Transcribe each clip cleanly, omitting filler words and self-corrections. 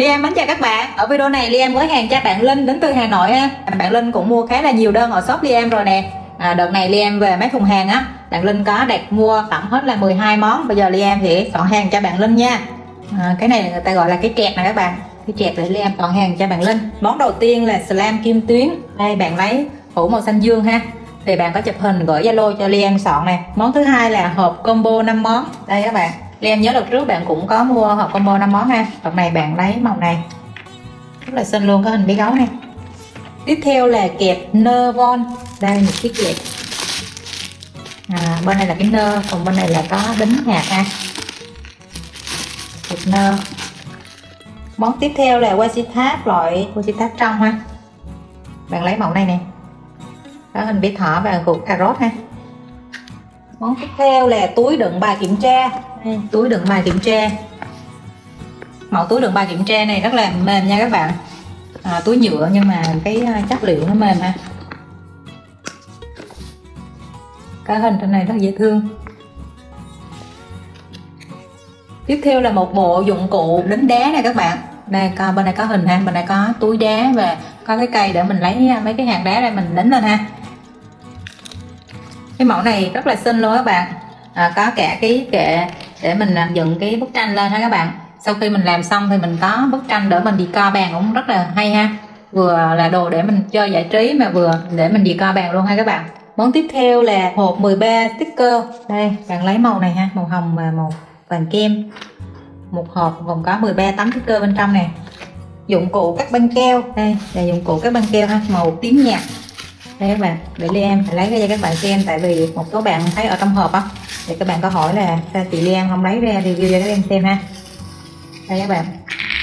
Liam mến chào các bạn. Ở video này Liam gói hàng cho bạn Linh đến từ Hà Nội ha. Bạn Linh cũng mua khá là nhiều đơn ở shop Liam rồi nè. Đợt này Liam về mấy thùng hàng á, bạn Linh có đặt mua tổng hết là 12 món. Bây giờ Liam sẽ soạn hàng cho bạn Linh nha. Cái này người ta gọi là cái trẹt nè các bạn. Cái trẹt để Liam soạn hàng cho bạn Linh. Món đầu tiên là slam kim tuyến. Đây bạn lấy hũ màu xanh dương ha. Thì bạn có chụp hình gửi Zalo cho Liam soạn nè. Món thứ hai là hộp combo 5 món. Đây các bạn. Liam nhớ đợt trước bạn cũng có mua hộp combo 5 món ha. Đợt này bạn lấy màu này rất là xinh luôn, có hình bé gấu này. Tiếp theo là kẹp nơ von. Đây một chiếc kẹp. Bên này là cái nơ, còn bên này là có đính hạt ha. Kẹp nơ. Món tiếp theo là washi tape, loại washi tape trong ha. Bạn lấy màu này nè, có hình bé thỏ và cục cà rốt ha. Món tiếp theo là túi đựng bài kiểm tra. Đây, túi đựng bài kiểm tra. Mẫu túi đựng bài kiểm tra này rất là mềm nha các bạn. Túi nhựa nhưng mà cái chất liệu nó mềm ha. Cái hình trên này rất dễ thương. Tiếp theo là một bộ dụng cụ đính đá này các bạn. Đây bên này có hình ha, bên này có túi đá và có cái cây để mình lấy mấy cái hạt đá đây mình đính lên ha. Cái mẫu này rất là xinh luôn các bạn. Có cả cái kệ để mình dựng cái bức tranh lên ha các bạn. Sau khi mình làm xong thì mình có bức tranh để mình decor bàn cũng rất là hay ha. Vừa là đồ để mình chơi giải trí mà vừa để mình decor bàn luôn ha các bạn. Món tiếp theo là hộp 13 sticker. Đây bạn lấy màu này ha, màu hồng và màu vàng kem. Một hộp gồm có 13 tấm sticker bên trong này. Dụng cụ cắt băng keo. Đây là dụng cụ cắt băng keo ha, màu tím nhạt. Đây các bạn, để Liam lấy ra cho các bạn xem, tại vì một số bạn thấy ở trong hộp á thì các bạn có hỏi là sao chị Liam không lấy ra review cho các em xem ha. Đây các bạn.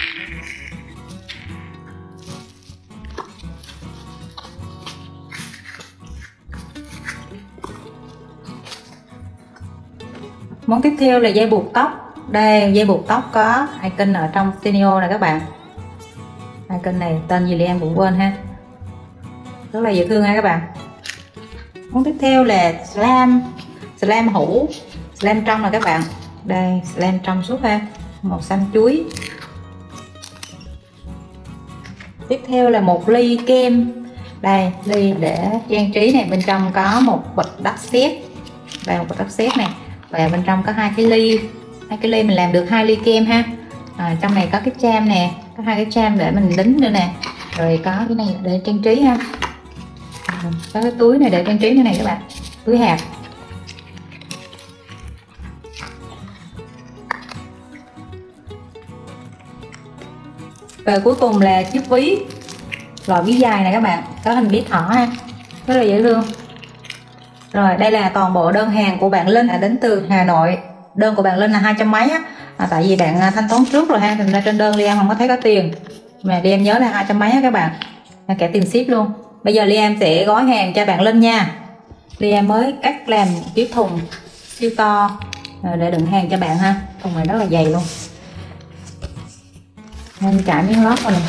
Món tiếp theo là dây buộc tóc. Đây, dây buộc tóc có icon ở trong studio này các bạn. Icon này tên gì Liam cũng quên ha. Rất là dễ thương ha các bạn. Món tiếp theo là slam hũ, slam trong này các bạn. Đây, slam trong suốt ha, màu xanh chuối. Tiếp theo là một ly kem. Đây, ly để trang trí này, bên trong có một bịch đất sét. Đây, một bịch đất sét này. Và bên trong có hai cái ly mình làm được 2 ly kem ha. Trong này có cái cham nè, có 2 cái cham để mình đính nữa nè. Rồi có cái này để trang trí ha. Có cái túi này để trang trí nữa này các bạn, túi hạt. Và cuối cùng là chiếc ví, loại ví dài này các bạn, có hình bé thỏ ha, rất là dễ thương. Rồi đây là toàn bộ đơn hàng của bạn Linh đến từ Hà Nội. Đơn của bạn Linh là 200 mấy á. Tại vì bạn thanh toán trước rồi ha, thành ra trên đơn Liam không có thấy có tiền, mà Liam nhớ là 200 mấy á các bạn, cả tiền ship luôn. Bây giờ Liam sẽ gói hàng cho bạn Linh nha. Liam mới cắt làm chiếc thùng siêu to để đựng hàng cho bạn ha. Thùng này rất là dày luôn, nên trải miếng lót vào này.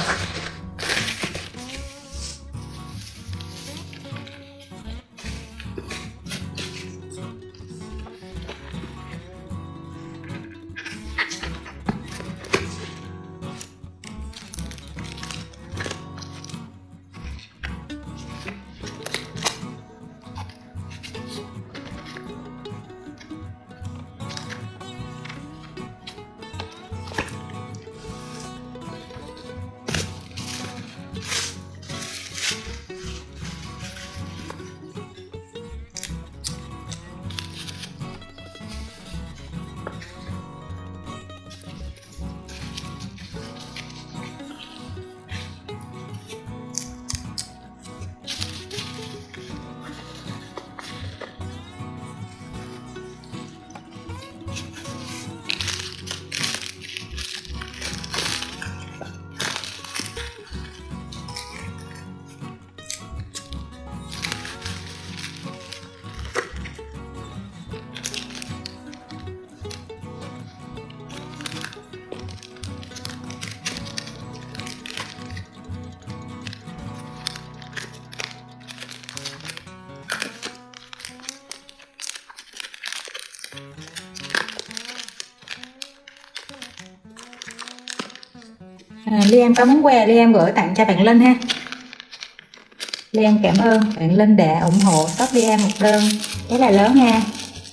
Liam có món quà Liam gửi tặng cho bạn Linh ha. Liam cảm ơn bạn Linh đã ủng hộ shop Liam một đơn rất là lớn ha.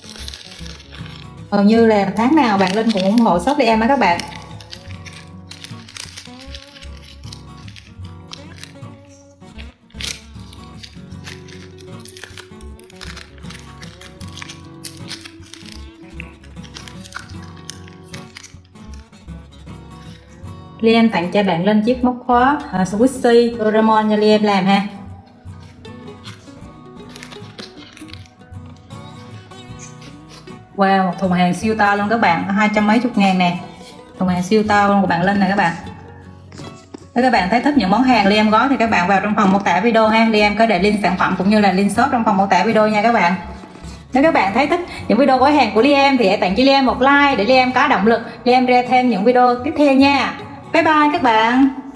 Hầu như là tháng nào bạn Linh cũng ủng hộ shop Liam đó các bạn. Liam tặng cho bạn Linh chiếc móc khóa Squishy Doraemon cho Liam làm ha. Wow, một thùng hàng siêu to luôn các bạn, 200 mấy chục ngàn nè. Thùng hàng siêu to luôn của bạn Linh này các bạn. Nếu các bạn thấy thích những món hàng Liam gói thì các bạn vào trong phần mô tả video ha. Liam có để link sản phẩm cũng như là link shop trong phần mô tả video nha các bạn. Nếu các bạn thấy thích những video gói hàng của Liam thì hãy tặng cho Liam một like để Liam có động lực Liam ra thêm những video tiếp theo nha. Bye bye các bạn.